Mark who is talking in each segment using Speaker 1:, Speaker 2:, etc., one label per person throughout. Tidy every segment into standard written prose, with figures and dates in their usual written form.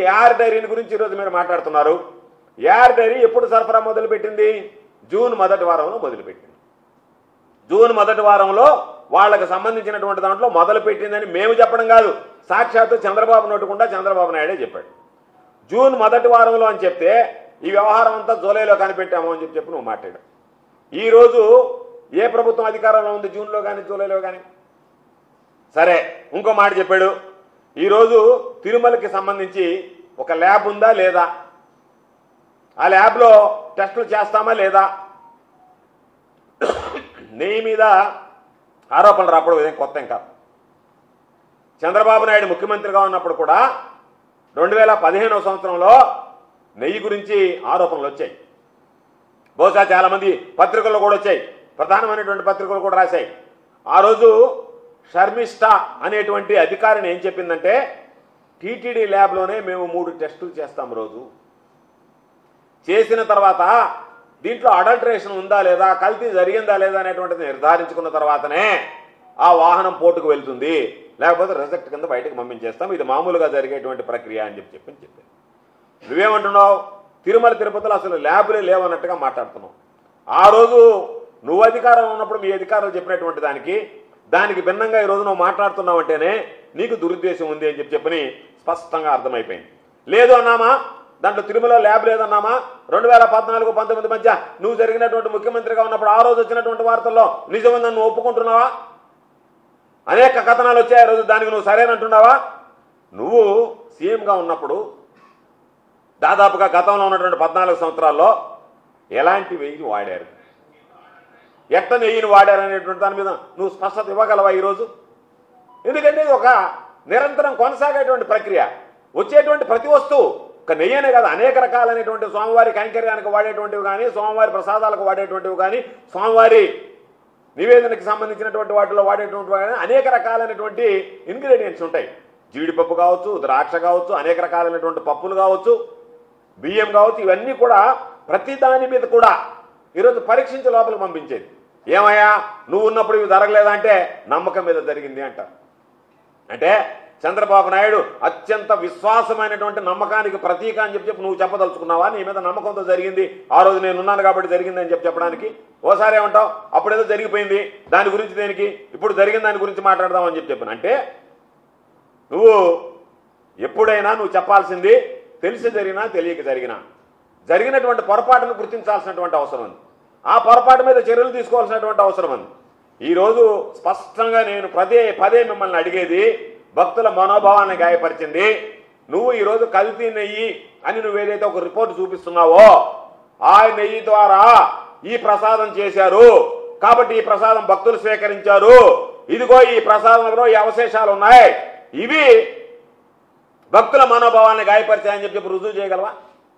Speaker 1: యార్ డైరీని గురించి ఈరోజు మీరు మాట్లాడుతున్నారు. యార్ డైరీ ఎప్పుడు సరఫరా మొదలుపెట్టింది? జూన్ మొదటి వారంలో మొదలుపెట్టింది. జూన్ మొదటి వారంలో వాళ్ళకి సంబంధించినటువంటి దాంట్లో మొదలుపెట్టిందని మేము చెప్పడం కాదు, సాక్షాత్తు చంద్రబాబు నోటుకుండా చంద్రబాబు నాయుడే చెప్పాడు. జూన్ మొదటి వారంలో అని చెప్తే ఈ వ్యవహారం అంతా జూలైలో కనిపెట్టాము అని చెప్పి నువ్వు మాట్లాడావు. ఈరోజు ఏ ప్రభుత్వం అధికారంలో ఉంది జూన్లో కానీ జూలైలో కానీ? సరే, ఇంకో మాట చెప్పాడు. ఈరోజు తిరుమలకి సంబంధించి ఒక ల్యాబ్ ఉందా లేదా, ఆ ల్యాబ్లో టెస్టులు చేస్తామా లేదా, నెయ్యి మీద ఆరోపణలు రావడం ఇదేం కొత్త ఏం కాదు. చంద్రబాబు నాయుడు ముఖ్యమంత్రిగా ఉన్నప్పుడు కూడా 2015వ సంవత్సరంలో నెయ్యి గురించి ఆరోపణలు వచ్చాయి. బహుశా చాలామంది పత్రికల్లో కూడా వచ్చాయి, ప్రధానమైనటువంటి పత్రికలు కూడా రాశాయి. ఆ రోజు శర్మిష్ఠ అనేటువంటి అధికారిని ఏం చెప్పిందంటే, టీటీడీ ల్యాబ్లోనే మేము 3 టెస్టులు చేస్తాం రోజు, చేసిన తర్వాత దీంట్లో అడల్టరేషన్ ఉందా లేదా, కల్తీ జరిగిందా లేదా అనేటువంటిది నిర్ధారించుకున్న తర్వాతనే ఆ వాహనం పోర్టుకు వెళ్తుంది, లేకపోతే రిజెక్ట్ కింద బయటకు పంపించేస్తాం, ఇది మామూలుగా జరిగేటువంటి ప్రక్రియ అని చెప్పి చెప్పాను. నువ్వేమంటున్నావు? తిరుమల తిరుపతిలో అసలు ల్యాబులే లేవన్నట్టుగా మాట్లాడుతున్నావు. ఆ రోజు నువ్వు అధికారం ఉన్నప్పుడు మీ అధికారులు చెప్పినటువంటి దానికి భిన్నంగా ఈరోజు నువ్వు మాట్లాడుతున్నావు అంటేనే నీకు దురుద్దేశం ఉంది అని చెప్పని స్పష్టంగా అర్థమైపోయింది. లేదు అన్నామా, దాంట్లో తిరుమల ల్యాబ్ లేదన్నామా? 2014-19 మధ్య నువ్వు జరిగినటువంటి ముఖ్యమంత్రిగా ఉన్నప్పుడు ఆ రోజు వచ్చినటువంటి వార్తల్లో నిజమని నువ్వు ఒప్పుకుంటున్నావా? అనేక కథనాలు వచ్చాయి, ఆ రోజు దానికి నువ్వు సరేనంటున్నావా? నువ్వు సీఎంగా ఉన్నప్పుడు దాదాపుగా గతంలో ఉన్నటువంటి 14 సంవత్సరాల్లో ఎలాంటి వెయ్యిని వాడారు, ఎట్ట నెయ్యిని వాడారు అనేటువంటి దాని మీద నువ్వు స్పష్టత ఇవ్వగలవా ఈరోజు? ఎందుకంటే ఇది ఒక నిరంతరం కొనసాగేటువంటి ప్రక్రియ. వచ్చేటువంటి ప్రతి వస్తువు ఒక నెయ్యనే కాదు, అనేక రకాలైనటువంటి స్వామివారి కైంకర్యానికి వాడేటువంటివి కానీ, స్వామివారి ప్రసాదాలకు వాడేటువంటివి కానీ, స్వామివారి నివేదనకి సంబంధించినటువంటి వాటిలో వాడేటువంటి కానీ అనేక రకాలైనటువంటి ఇంగ్రీడియంట్స్ ఉంటాయి. జీడిపప్పు కావచ్చు, ద్రాక్ష కావచ్చు, అనేక రకాలైనటువంటి పప్పులు కావచ్చు, బియ్యం కావచ్చు, ఇవన్నీ కూడా ప్రతి దాని మీద కూడా ఈరోజు పరీక్షించి లోపలికి పంపించేది. ఏమయ్యా నువ్వు ఉన్నప్పుడు ఇవి జరగలేదా అంటే నమ్మకం మీద జరిగింది అంటారు. అంటే చంద్రబాబు నాయుడు అత్యంత విశ్వాసమైనటువంటి నమ్మకానికి ప్రతీక అని చెప్పి నువ్వు చెప్పదలుచుకున్నావా? నీ మీద నమ్మకంతో జరిగింది, ఆ రోజు నేనున్నాను కాబట్టి జరిగింది అని చెప్పడానికి. ఓసారి ఏమంటావు, అప్పుడేదో జరిగిపోయింది, దాని గురించి దేనికి, ఇప్పుడు జరిగిన దాని గురించి మాట్లాడదామని చెప్పాను. అంటే నువ్వు ఎప్పుడైనా నువ్వు చెప్పాల్సింది తెలిసి జరిగినా తెలియక జరిగినటువంటి పొరపాటును గుర్తించాల్సినటువంటి అవసరం ఉంది. ఆ పొరపాటు మీద చర్యలు తీసుకోవాల్సినటువంటి అవసరం ఉంది. ఈరోజు స్పష్టంగా నేను పదే మిమ్మల్ని అడిగేది, భక్తుల మనోభావాన్ని గాయపరిచింది నువ్వు ఈరోజు కల్తీ నెయ్యి అని నువ్వేదైతే ఒక రిపోర్ట్ చూపిస్తున్నావో, ఆ నెయ్యి ద్వారా ఈ ప్రసాదం చేశారు కాబట్టి ఈ ప్రసాదం భక్తులు స్వీకరించారు, ఇదిగో ఈ ప్రసాదంలో ఈ అవశేషాలు ఉన్నాయి, ఇవి భక్తుల మనోభావాన్ని గాయపరిచాయని చెప్పి రుజువు చేయగలవా?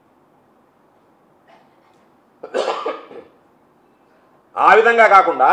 Speaker 1: ఆ విధంగా కాకుండా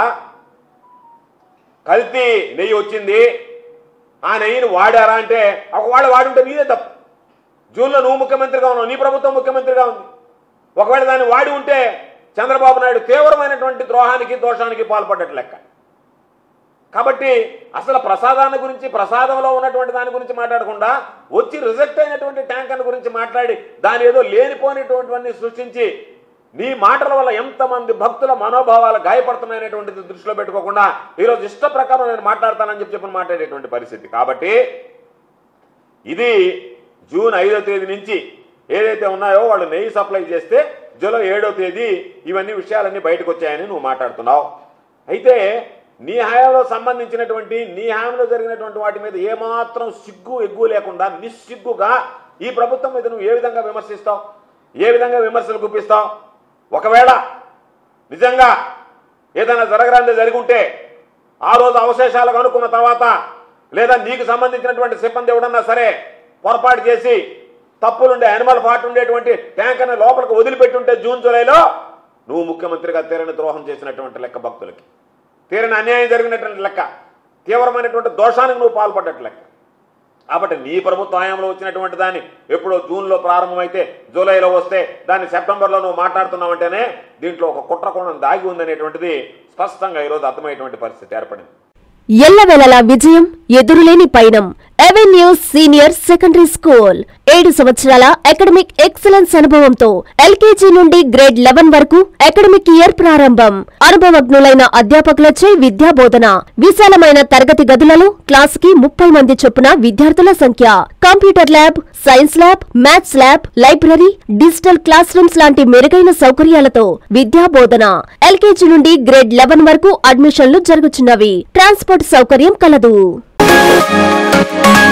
Speaker 1: కల్తీ నెయ్యి వచ్చింది, ఆ నెయ్యిని వాడారా అంటే ఒకవేళ వాడుంటే నీదే తప్పు. జూన్లో నువ్వు ముఖ్యమంత్రిగా ఉన్నావు, నీ ప్రభుత్వం ముఖ్యమంత్రిగా ఉంది. ఒకవేళ దాన్ని వాడి ఉంటే చంద్రబాబు నాయుడు తీవ్రమైనటువంటి ద్రోహానికి దోషానికి పాల్పడ్డట్టు లెక్క. కాబట్టి అసలు ప్రసాదాన్ని గురించి, ప్రసాదంలో ఉన్నటువంటి దాని గురించి మాట్లాడకుండా వచ్చి రిజెక్ట్ అయినటువంటి ట్యాంకర్ల గురించి మాట్లాడి దాని ఏదో లేనిపోయినటువంటివన్నీ సృష్టించి నీ మాటల వల్ల ఎంతమంది భక్తుల మనోభావాలు గాయపడుతున్నాయనేటువంటిది దృష్టిలో పెట్టుకోకుండా ఈరోజు ఇష్ట ప్రకారం నేను మాట్లాడతానని చెప్పి మాట్లాడేటువంటి పరిస్థితి. కాబట్టి ఇది జూన్ 5వ తేదీ నుంచి ఏదైతే ఉన్నాయో వాళ్ళు నెయ్యి సప్లై చేస్తే జూలై 7వ తేదీ ఇవన్నీ విషయాలన్నీ బయటకు వచ్చాయని నువ్వు మాట్లాడుతున్నావు. అయితే నీ హయాంలో సంబంధించినటువంటి నీ హయాంలో జరిగినటువంటి వాటి మీద ఏమాత్రం సిగ్గు ఎగ్గు లేకుండా నిస్సిగ్గుగా ఈ ప్రభుత్వం మీద నువ్వు ఏ విధంగా విమర్శిస్తావు, ఏ విధంగా విమర్శలు గుప్పిస్తావు? ఒకవేళ నిజంగా ఏదైనా జరగరాంది జరిగి ఉంటే ఆ రోజు అవశేషాలు కనుక్కున్న తర్వాత, లేదా నీకు సంబంధించినటువంటి సిబ్బంది ఎవడన్నా సరే పొరపాటు చేసి తప్పులుండే యానిమల్ ఫాట్ ఉండేటువంటి ట్యాంకర్ని లోపలికి వదిలిపెట్టుంటే జూన్ జూలైలో నువ్వు ముఖ్యమంత్రిగా తీరని ద్రోహం చేసినటువంటి లెక్క, భక్తులకి తీరని అన్యాయం జరిగినటువంటి లెక్క, తీవ్రమైనటువంటి దోషానికి నువ్వు పాల్పడ్డట్టు లెక్క. కాబట్టి నీ ప్రభుత్వ హయాంలో వచ్చినటువంటి దాన్ని ఎప్పుడో జూన్లో ప్రారంభమైతే జూలైలో వస్తే దాన్ని సెప్టెంబర్లో నువ్వు మాట్లాడుతున్నావంటేనే దీంట్లో ఒక కుట్రకోణం దాగి ఉందనేటువంటిది స్పష్టంగా ఈరోజు అర్థమయ్యేటువంటి పరిస్థితి ఏర్పడింది.
Speaker 2: ఎల్లవేళలా విజయం, ఎదురులేని పయనం. అవెన్యూస్ సీనియర్ సెకండరీ స్కూల్ 7 సంవత్సరాల అకాడమిక్ ఎక్సలెన్స్ అనుభవంతో ఎల్కేజీ నుండి గ్రేడ్ 11 వరకు అకాడమిక్ ఇయర్ ప్రారంభం. అనుభవజ్ఞులైన అధ్యాపకులచే విద్యా బోధన. విశాలమైన తరగతి గదులలో క్లాసుకి 30 మంది చొప్పున విద్యార్థుల సంఖ్య. Computer lab, science lab, maths lab, library, digital classrooms లాంటి మెరుగైన సౌకర్యాలతో విద్యా బోధన. ఎల్కేజీ నుండి గ్రేడ్ 11 వరకు అడ్మిషన్లు జరుగుతున్నవి. ట్రాన్స్పోర్ట్ సౌకర్యం కలదు.